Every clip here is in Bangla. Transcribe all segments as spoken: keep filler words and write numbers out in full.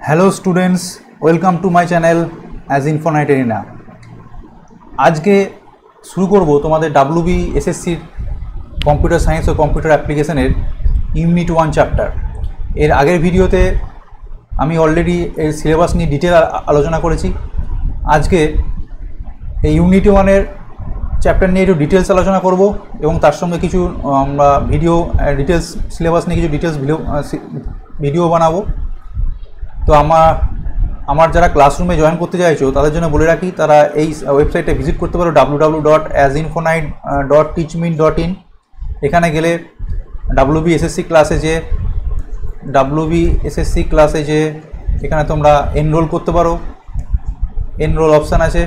Hello students, welcome to my channel as infinite arena. आज के शुरू करब तुम्हारे डब्ल्यूबी एसएससी कम्पिউটার साइंस और कम्पिউটার অ্যাপ্লিকেশনের ইউনিট ওয়ান চ্যাপ্টার। এর আগের ভিডিওতে আমি অলরেডি এর সিলেবাস নিয়ে ডিটেল আলোচনা করেছি। আজকে এই ইউনিট ওয়ানের চ্যাপ্টার নিয়ে একটু ডিটেলস আলোচনা করব এবং তার সঙ্গে কিছু আমরা ভিডিও ডিটেলস সিলেবাস নিয়ে কিছু ডিটেলস ভিডিও ভিডিও বানাবো। তো আমার আমার যারা ক্লাসরুমে জয়েন করতে চাইছো তাদের জন্য বলে রাখি, তারা এই ওয়েবসাইটে ভিজিট করতে পারো W W W dot as infinite dot Teachmint dot in. এখানে গেলে ডাব্লিউবি এসএসসি ক্লাসে যে ডাব্লিউবি এসএসসি ক্লাসে যে এখানে তোমরা এনরোল করতে পারো, এনরোল অপশান আছে,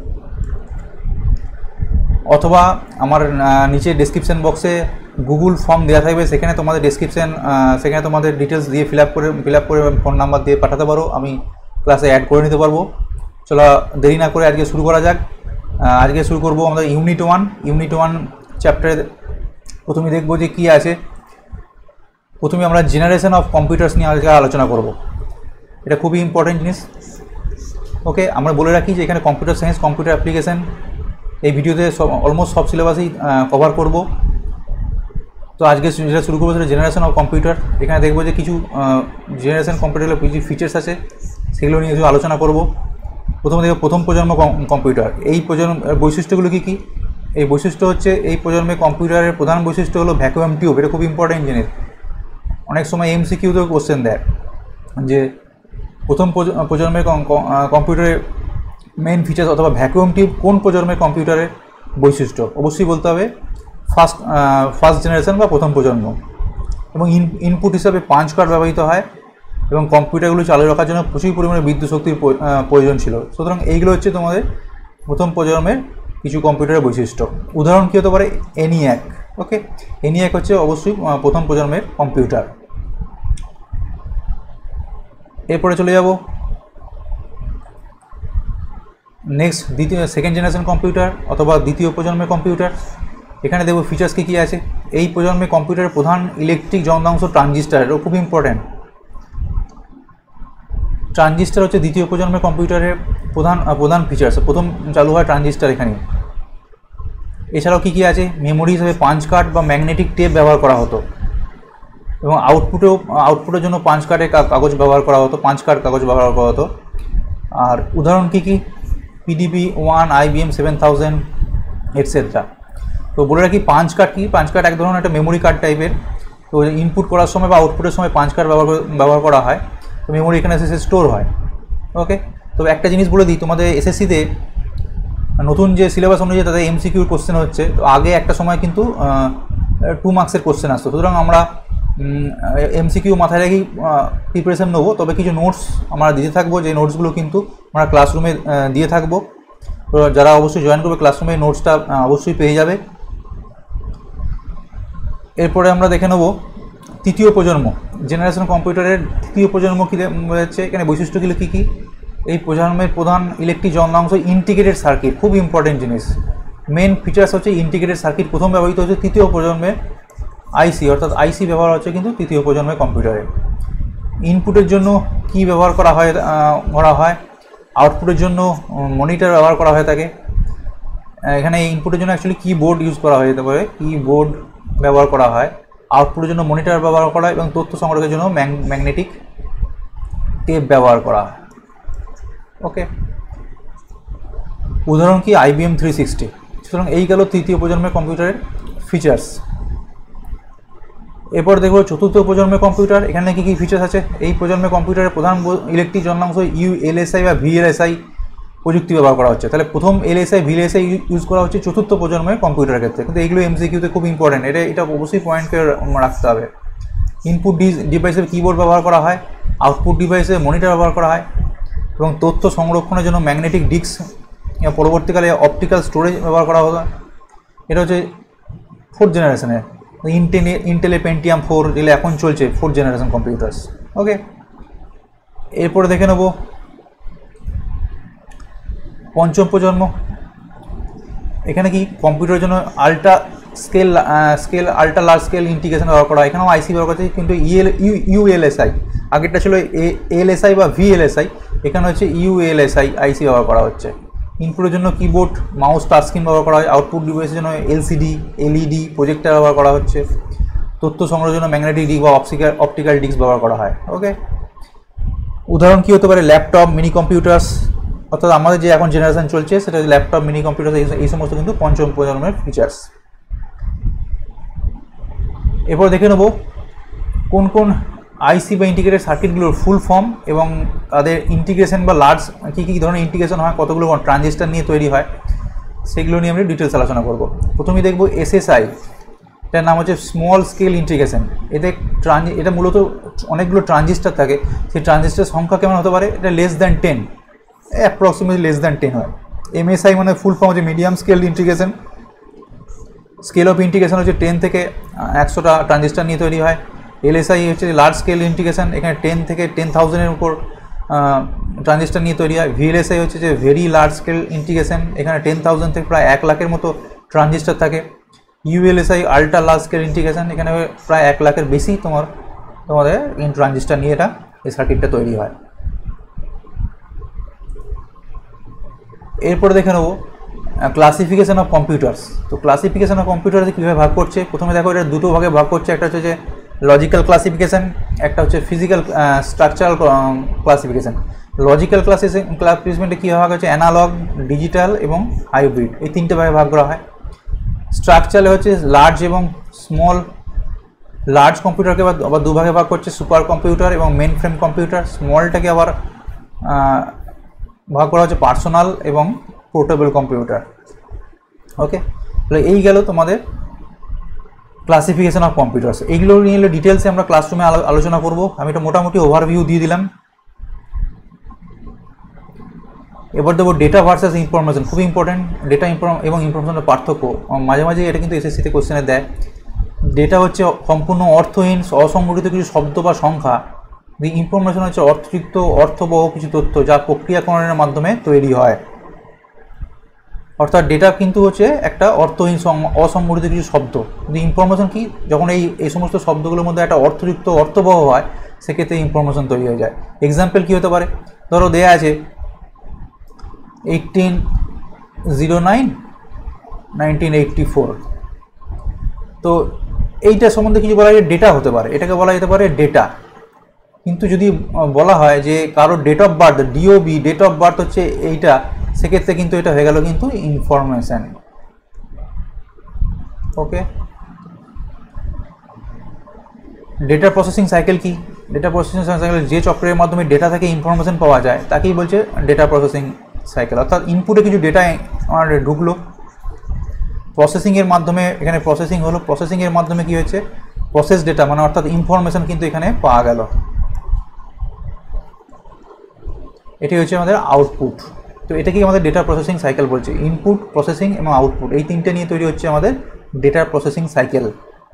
অথবা আমার নিচে ডেসক্রিপশন বক্সে গুগল ফর্ম দেওয়া থাকবে, সেখানে তোমাদের ডেসক্রিপশন সেখানে তোমাদের ডিটেলস দিয়ে ফিল আপ করে ফিল আপ করে ফোন নাম্বার দিয়ে পাঠাতে পারো, আমি ক্লাসে অ্যাড করে নিতে পারবো। চলো দেরি না করে আজকে শুরু করা যাক। আজকে শুরু করব আমাদের ইউনিট ওয়ান ইউনিট ওয়ান চ্যাপ্টারে। প্রথমে দেখবো যে কী আছে। প্রথমে আমরা জেনারেশন অফ কম্পিউটার্স নিয়ে আজকে আলোচনা করব। এটা খুবই ইম্পর্টেন্ট জিনিস। ওকে, আমরা বলে রাখি যে এখানে কম্পিউটার সায়েন্স, কম্পিউটার অ্যাপ্লিকেশান এই ভিডিওতে সব অলমোস্ট সব সিলেবাসই কভার করব। তো আজকে যেটা শুরু করবো সেটা জেনারেশন অফ কম্পিউটার। এখানে দেখবো যে কিছু জেনারেশন কম্পিউটারের কিছু ফিচার্স আছে, সেগুলো নিয়ে কিছু আলোচনা করব। প্রথমে দেখব প্রথম প্রজন্ম কম্পিউটার। এই প্রজন্ম বৈশিষ্ট্যগুলো কী কী? এই বৈশিষ্ট্য হচ্ছে এই প্রজন্মে কম্পিউটারের প্রধান বৈশিষ্ট্য হলো ভ্যাকুয়াম টিউব। এটা খুব ইম্পর্টেন্ট জিনিস। অনেক সময় এমসিকিউতেও কোশ্চেন দেয় যে প্রথম প্রজন্মের কম্পিউটারের মেন ফিচার্স অথবা ভ্যাকুয়াম টিউব কোন প্রজন্মের কম্পিউটারের বৈশিষ্ট্য, অবশ্যই বলতে হবে ফার্স্ট ফার্স্ট জেনারেশন বা প্রথম প্রজন্ম। এবং ইন ইনপুট হিসাবে পাঞ্চ কার্ড ব্যবহৃত হয় এবং কম্পিউটারগুলো চালু রাখার জন্য প্রচুর পরিমাণে বিদ্যুৎ শক্তির প্রয়োজন ছিল। সুতরাং এইগুলো হচ্ছে তোমাদের প্রথম প্রজন্মের কিছু কম্পিউটারের বৈশিষ্ট্য। উদাহরণ কী হতে পারে? এনিয়াক। ওকে, এনিয়াক হচ্ছে অবশ্যই প্রথম প্রজন্মের কম্পিউটার। এরপরে চলে যাব নেক্সট দ্বিতীয় সেকেন্ড জেনারেশন কম্পিউটার অথবা দ্বিতীয় প্রজন্মের কম্পিউটার। এখানে দেখব ফিচার্স কী কী আছে। এই প্রজন্মের কম্পিউটারের প্রধান ইলেকট্রিক যন্ত্রাংশ ট্রানজিস্টার। এটাও খুব ইম্পর্ট্যান্ট। ট্রানজিস্টার হচ্ছে দ্বিতীয় প্রজন্মের কম্পিউটারের প্রধান প্রধান ফিচার্স। প্রথম চালু হয় ট্রানজিস্টার এখানে। এছাড়াও কী কী আছে? মেমোরি হিসেবে পাঞ্চ কার্ড বা ম্যাগনেটিক টেপ ব্যবহার করা হতো এবং আউটপুটেও আউটপুটের জন্য পাঞ্চ কার্ডের কাগজ ব্যবহার করা হতো, পাঞ্চ কার্ড কাগজ ব্যবহার করা হতো। আর উদাহরণ কী কী? PDP one, IBM seven thousand etcetera. তো বলে রাখি পাঞ্চ কার্ড কী? পাঞ্চ কার্ড এক ধরনের একটা মেমোরি কার্ড টাইপের। তো ইনপুট করার সময় বা আউটপুটের সময় পাঞ্চ কার্ড ব্যবহার ব্যবহার করা হয়। তো মেমোরি এখানে এসে স্টোর হয়। ওকে, তবে একটা জিনিস বলে দিই, তোমাদের এসএসসিতে নতুন যে সিলেবাস অনুযায়ী তাদের এমসিকিউর কোশ্চেন হচ্ছে। তো আগে একটা সময় কিন্তু টু মার্কসের কোশ্চেন আসতো। সুতরাং আমরা এমসিকিউ মাথায় রেখেই প্রিপারেশান নেবো। তবে কিছু নোটস আমরা দিতে থাকবো, যে নোটসগুলো কিন্তু আমরা ক্লাসরুমে দিয়ে থাকবো। তো যারা অবশ্যই জয়েন করবে ক্লাসরুমে নোটসটা অবশ্যই পেয়ে যাবে। এরপরে আমরা দেখে নেব তৃতীয় প্রজন্ম জেনারেশন কম্পিউটারের তৃতীয় প্রজন্ম কী হচ্ছে, এখানে বৈশিষ্ট্যগুলো কী কী? এই প্রজন্মের প্রধান ইলেকট্রিক যন্ত্রাংশ ইন্টিগ্রেটেড সার্কিট। খুব ইম্পর্টেন্ট জিনিস। মেন ফিচার্স হচ্ছে ইন্টিগ্রেটেড সার্কিট। প্রথম ব্যবহৃত হচ্ছে তৃতীয় প্রজন্মের আইসি, অর্থাৎ আইসি ব্যবহার হচ্ছে কিন্তু তৃতীয় প্রজন্মের কম্পিউটারে। ইনপুটের জন্য কি ব্যবহার করা হয় করা হয় আউটপুটের জন্য মনিটর ব্যবহার করা হয়ে থাকে। এখানে ইনপুটের জন্য অ্যাকচুয়ালি কিবোর্ড ইউজ করা হয়ে যেতে পারে, কিবোর্ড ব্যবহার করা হয়। আউটপুটের জন্য মনিটর ব্যবহার করা হয় এবং তথ্য সংগ্রহের জন্য ম্যাগনেটিক টেপ ব্যবহার করা হয়। ওকে, উদাহরণ কি? IBM three sixty. সুতরাং এই গেল তৃতীয় প্রজন্মের কম্পিউটারের ফিচার্স। এরপর দেখব চতুর্থ প্রজন্মের কম্পিউটার। এখানে কী কী ফিচার্স আছে? এই প্রজন্মের কম্পিউটারের প্রধান ইলেকট্রিক যন্ত্রাংশ ইউএলএসআই বা ভিএলএসআই প্রযুক্তি ব্যবহার করা হচ্ছে। তাহলে প্রথম এলএসআই ভিএলএসআই ইউজ করা হচ্ছে চতুর্থ প্রজন্মের কম্পিউটারের ক্ষেত্রে। কিন্তু এইগুলো এমসিকিউতে খুব ইম্পর্টেন্ট। এটা এটা অবশ্যই পয়েন্ট করে রাখতে হবে। ইনপুট ডিভাইসের কিবোর্ড ব্যবহার করা হয়, আউটপুট ডিভাইসে মনিটর ব্যবহার করা হয় এবং তথ্য সংরক্ষণের জন্য ম্যাগনেটিক ডিস্ক, পরবর্তীকালে অপটিক্যাল স্টোরেজ ব্যবহার করা হতো। এটা হচ্ছে ফোর্থ জেনারেশনের ইন্টেলে ইন্টেলে পেন্টিয়াম ফোর, যেগুলো এখন চলছে ফোর্থ জেনারেশন কম্পিউটার্স। ওকে, এরপরে দেখে নেব পঞ্চম প্রজন্ম। এখানে কি কম্পিউটারের জন্য ultra scale scale ultra large scale integration ব্যবহার করা হয়। এখানেও আইসি ব্যবহার করছে, কিন্তু ইএল ইউ ইউএলএসআই আগেরটা ছিল এএলএসআই বা ভিএলএসআই, এখানে হচ্ছে ইউএলএসআই আইসি ব্যবহার করা হচ্ছে। ইনপুটের জন্য কিবোর্ড, মাউস, টাচ স্ক্রিন ব্যবহার করা হয়। আউটপুট ডিভাইসের জন্য এলসিডি, এলইডি, প্রজেক্টর ব্যবহার করা হচ্ছে। তথ্য সংগ্রহের জন্য ম্যাগনেটিক ডিস্ক বা অপটিক্যাল অপটিক্যাল ডিস্ক ব্যবহার করা হয়। ওকে, উদাহরণ কী হতে পারে? ল্যাপটপ, মিনি কম্পিউটার্স, অর্থাৎ আমাদের যে এখন জেনারেশন চলছে সেটা ল্যাপটপ, মিনি কম্পিউটার, এই সমস্ত কিন্তু পঞ্চম প্রজন্মের ফিচার্স। এরপর দেখে নেব কোন কোন আইসি বা ইন্টিগ্রেটেড সার্কিটগুলোর ফুল ফর্ম এবং তাদের ইন্টিগ্রেশন বা লার্জ কী কী ধরনের ইন্টিগ্রেশন হয়, কতগুলো ট্রানজিস্টার নিয়ে তৈরি হয়, সেগুলো নিয়ে আমি ডিটেলস আলোচনা করব। প্রথমেই দেখব এসএসআই, এটার নাম হচ্ছে স্মল স্কেল ইন্টিগ্রেশন। এতে ট্রানজি এটা মূলত অনেকগুলো ট্রানজিস্টার থাকে, সেই ট্রানজিস্টার সংখ্যা কেমন হতে পারে? এটা less than ten, approximately less than ten হয়। এমএসআই মানে ফুল ফর্ম হচ্ছে medium scale integration. Scale of integration হচ্ছে টেন থেকে একশোটা ট্রানজিস্টার নিয়ে তৈরি হয়। এলএসআই হচ্ছে লার্জ স্কেল ইন্টিগ্রেশন, এখানে টেন থেকে টেন থাউজেন্ডের উপর ট্রানজিস্টার নিয়ে তৈরি হয়। ভিএলএসআই হচ্ছে যে ভেরি লার্জ স্কেল ইন্টিগ্রেশন, এখানে টেন থাউজেন্ড থেকে প্রায় এক লাখের মতো ট্রানজিস্টার থাকে। ULSI ultra large scale integration, এখানে প্রায় এক লাখের বেশি তোমার তোমাদের ট্রানজিস্টার নিয়ে এটা এই সার্কিটটা তৈরি হয়। এরপরে দেখে নেব ক্লাসিফিকেশন অফ কম্পিউটার্স। তো ক্লাসিফিকেশন অফ কম্পিউটার্স কীভাবে ভাগ করছে? প্রথমে দেখো এটা দুটো ভাগে ভাগ করছে, একটা হচ্ছে যে লজিক্যাল ক্লাসিফিকেশান, একটা হচ্ছে physical structural classification. Logical classification ক্লাসিফিকেশনটা কী ভাগ হচ্ছে? অ্যানালগ, ডিজিটাল এবং হাইব্রিড, এই তিনটে ভাগে ভাগ করা হয়। স্ট্রাকচারে হচ্ছে লার্জ এবং স্মল। লার্জ কম্পিউটারকে আবার দুভাগে ভাগ করছে, সুপার কম্পিউটার এবং মেন ফ্রেম কম্পিউটার। স্মলটাকে আবার ভাগ করা হচ্ছে পার্সোনাল এবং পোর্টেবল কম্পিউটার। ওকে, তাহলে এই গেল তোমাদের ক্লাসিফিকেশন অফ কম্পিউটার্স। এইগুলো নিয়ে ডিটেলসে আমরা ক্লাসরুমে আলোচনা করব। আমি একটা মোটামুটি ওভারভিউ দিয়ে দিলাম। এবার দেবো ডেটা ভার্সেস ইনফরমেশন, খুবই ইম্পর্টেন্ট। ডেটা এবং ইনফরমেশনের পার্থক্য মাঝে মাঝে এটা কিন্তু এসএসসিতে কোশ্চেনে দেয়। ডেটা হচ্ছে সম্পূর্ণ অর্থহীন অসংগঠিত কিছু শব্দ বা সংখ্যা, ইনফরমেশন হচ্ছে অর্থযুক্ত অর্থবহ কিছু তথ্য যা প্রক্রিয়াকরণের মাধ্যমে তৈরি হয়। অর্থাৎ ডেটা কিন্তু হচ্ছে একটা অর্থহীন অসংগঠিত কিছু শব্দ, কিন্তু ইনফরমেশন কি? যখন এই এই সমস্ত শব্দগুলোর মধ্যে একটা অর্থযুক্ত অর্থবহ হয় সেক্ষেত্রে ইনফরমেশন তৈরি হয়ে যায়। এক্সাম্পল কী হতে পারে? ধরো দেয়া আছে eighteen zero nine nineteen eighty four, তো এইটা সম্বন্ধে কিছু বলা যায় ডেটা হতে পারে, এটাকে বলা যেতে পারে ডেটা। কিন্তু যদি বলা হয় যে কারোর date of birth, DOB date of birth হচ্ছে এইটা, সেক্ষেত্রে কিন্তু এটা হয়ে গেল কিন্তু information. Okay, data processing cycle কি? ডেটা প্রসেসিং সাইকেল যে চক্রের মাধ্যমে ডেটা থেকে ইনফরমেশন পাওয়া যায় তাকেই বলছে ডেটা প্রসেসিং সাইকেল। অর্থাৎ ইনপুটে কিছু ডেটা আমার ঢুকলো, প্রসেসিংয়ের মাধ্যমে এখানে প্রসেসিং হলো, প্রসেসিংয়ের মাধ্যমে কী হয়েছে? প্রসেস ডেটা মানে অর্থাৎ ইনফরমেশন কিন্তু এখানে পাওয়া গেল। এটি হচ্ছে আমাদের আউটপুট। তো এটাকেই আমাদের ডেটা প্রসেসিং সাইকেল বলছে। ইনপুট, প্রসেসিং এবং আউটপুট এই তিনটে নিয়ে তৈরি হচ্ছে আমাদের ডেটা প্রসেসিং সাইকেল।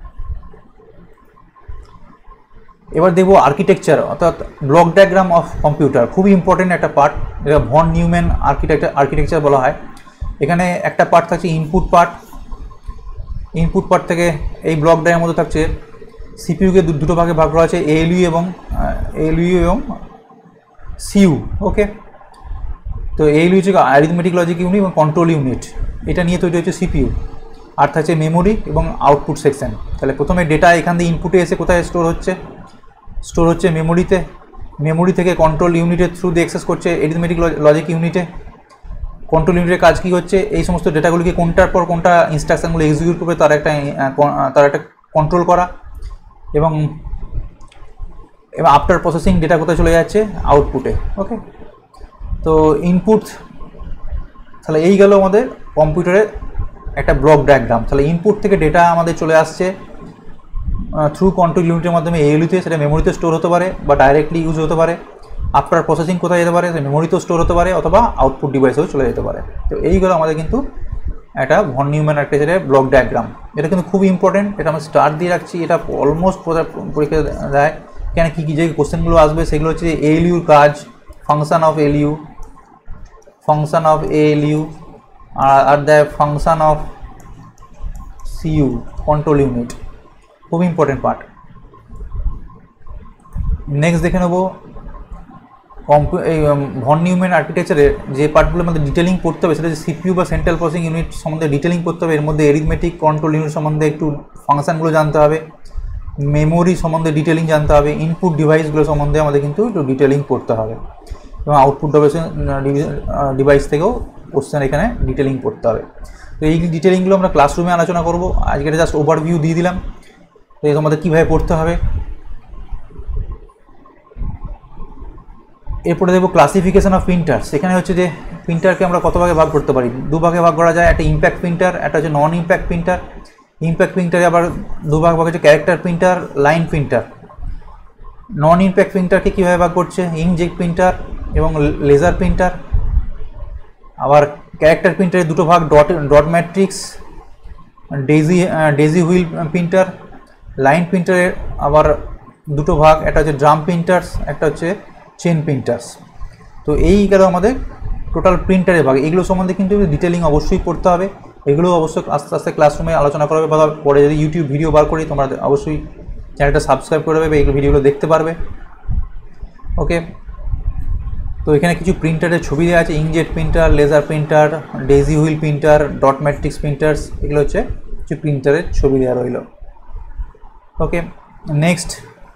এবার দেখব আর্কিটেকচার, অর্থাৎ ব্লক ডায়াগ্রাম অফ কম্পিউটার, খুবই ইম্পর্টেন্ট একটা পার্ট, যেটা ভন নিউম্যান আর্কিটেকচার আর্কিটেকচার বলা হয়। এখানে একটা পার্ট থাকছে ইনপুট পার্ট। ইনপুট পার্ট থেকে এই ব্লক ডায়াগ্রামের মধ্যে থাকছে সিপিইউকে দুটো ভাগে ভাগ করা আছে, এএলইউ এবং এএলইউ এবং সিইউ। ওকে, তো এএলইউ হচ্ছে অ্যারিথমেটিক লজিক ইউনিট এবং কন্ট্রোল ইউনিট, এটা নিয়ে তৈরি হচ্ছে সিপিইউ। আর থাকছে মেমোরি এবং আউটপুট সেকশন। তাহলে প্রথমে ডেটা এখান দিয়ে ইনপুটে এসে কোথায় স্টোর হচ্ছে? স্টোর হচ্ছে মেমোরিতে। মেমোরি থেকে কন্ট্রোল ইউনিটের থ্রু দিয়ে অ্যাক্সেস করছে অ্যারিথমেটিক লজিক ইউনিটে। কন্ট্রোল ইউনিটের কাজ কী হচ্ছে? এই সমস্ত ডেটাগুলিকে কোনটার পর কোনটা ইনস্ট্রাকশনগুলো এক্সিকিউট করবে তার একটা তার একটা কন্ট্রোল করা, এবং এবার আফটার প্রসেসিং ডেটা কোথায় চলে যাচ্ছে? আউটপুটে। ওকে, তো ইনপুট, তাহলে এই গেল আমাদের কম্পিউটারের একটা ব্লক ডায়াগ্রাম। তাহলে ইনপুট থেকে ডেটা আমাদের চলে আসছে থ্রু কন্ট্রোল ইউনিটের মাধ্যমে এএলইউতে, সেটা মেমোরিতে স্টোর হতে পারে বা ডাইরেক্টলি ইউজ হতে পারে। আফটার প্রসেসিং কোথায় যেতে পারে? মেমোরিতেও স্টোর হতে পারে অথবা আউটপুট ডিভাইসেও চলে যেতে পারে। তো এইগুলো আমাদের কিন্তু একটা ভন নিউম্যান আর্কিটেকচারের ব্লক ডায়াগ্রাম। এটা কিন্তু খুব ইম্পর্টেন্ট, এটা আমি স্টার দিয়ে রাখছি। এটা অলমোস্ট পরীক্ষা দেয়। কেন কী কী যে কোশ্চেনগুলো আসবে সেগুলো হচ্ছে এএলইউর কাজ, function of ALU, function of ALU, আর আর the function of CU, control unit, খুব ইম্পর্টেন্ট পার্ট। নেক্সট দেখে নেব কম্পি এই ভন নিউম্যান আর্কিটেকচারের যে পার্টগুলো আমাদের ডিটেলিং করতে হবে, সেটা হচ্ছে সিপিইউ বা সেন্ট্রাল প্রসেসিং ইউনিট সম্বন্ধে ডিটেলিং করতে হবে। এর মধ্যে এরিথমেটিক কন্ট্রোল ইউনিট সম্বন্ধে একটু ফাংশানগুলো জানতে হবে, মেমোরি সম্বন্ধে ডিটেলিং জানতে হবে, ইনপুট ডিভাইসগুলো সম্বন্ধে আমাদের কিন্তু একটু ডিটেলিং করতে হবে, এবং আউটপুট ডিভাইস থেকেও কোশ্চেন এখানে ডিটেলিং করতে হবে। তো এই ডিটেলিংগুলো আমরা ক্লাসরুমে আলোচনা করব। আজকে জাস্ট ওভারভিউ দিয়ে দিলাম, তো এই তোমাদের কীভাবে পড়তে হবে। এরপরে দেখবো ক্লাসিফিকেশন অফ প্রিন্টার। সেখানে হচ্ছে যে প্রিন্টারকে আমরা কত ভাগে ভাগ করতে পারি, দু ভাগে ভাগ করা যায়। একটা ইম্প্যাক্ট প্রিন্টার, একটা হচ্ছে নন ইম্প্যাক্ট প্রিন্টার। ইম্প্যাক্ট প্রিন্টারে আবার দু ভাগ ভাগ হচ্ছে character printer, line printer. Non impact প্রিন্টারকে কীভাবে ভাগ করছে, ইঙ্কজেট প্রিন্টার এবং লেজার প্রিন্টার। আবার ক্যারেক্টার প্রিন্টারে দুটো ভাগ, dot dot matrix, daisy daisy wheel printer. Line প্রিন্টারের আবার দুটো ভাগ, একটা হচ্ছে ড্রাম প্রিন্টার্স, একটা হচ্ছে চেন প্রিন্টার্স। তো এই গেল আমাদের টোটাল প্রিন্টারের ভাগ। এগুলো সম্বন্ধে কিন্তু ডিটেলিং অবশ্যই পড়তে হবে। এগুলো অবশ্যই আস্তে আস্তে ক্লাসরুমে আলোচনা করা হবে, বা পরে যদি ইউটিউব ভিডিও বার করি তোমরা অবশ্যই চ্যানেলটা সাবস্ক্রাইব করে দেবে, এই ভিডিওগুলো দেখতে পারবে। ওকে, তো এখানে কিছু প্রিন্টারের ছবি দেওয়া আছে, inkjet printer, laser printer, daisy wheel printer, dot matrix printers. এগুলো হচ্ছে কিছু প্রিন্টারের ছবি দেওয়া রইল। Okay, next.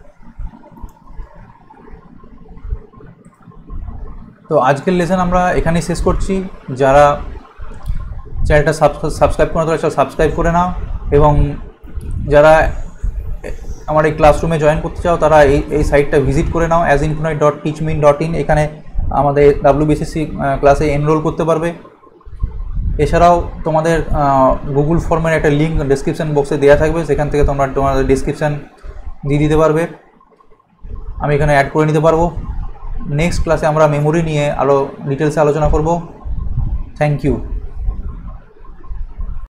তো আজকের লেসন আমরা এখানেই শেষ করছি। যারা চ্যানেলটা সাবস্ক্রাইব করে তারা সাবস্ক্রাইব করে নাও, এবং যারা আমার এই ক্লাসরুমে জয়েন করতে চাও তারা এই এই সাইটটা ভিজিট করে নাও, as infinite dot Teachmint dot in. এখানে আমাদের ডাব্লিউবিসিএসসি ক্লাসে এনরোল করতে পারবে। এছাড়াও তোমাদের গুগল ফর্মের একটা লিঙ্ক ডেসক্রিপশান বক্সে দেওয়া থাকবে, সেখান থেকে তোমরা তোমাদের ডেসক্রিপশান দিয়ে দিতে পারবে, আমি এখানে অ্যাড করে নিতে পারবো। নেক্সট ক্লাসে আমরা মেমোরি নিয়ে আরও ডিটেলসে আলোচনা করব। Thank you.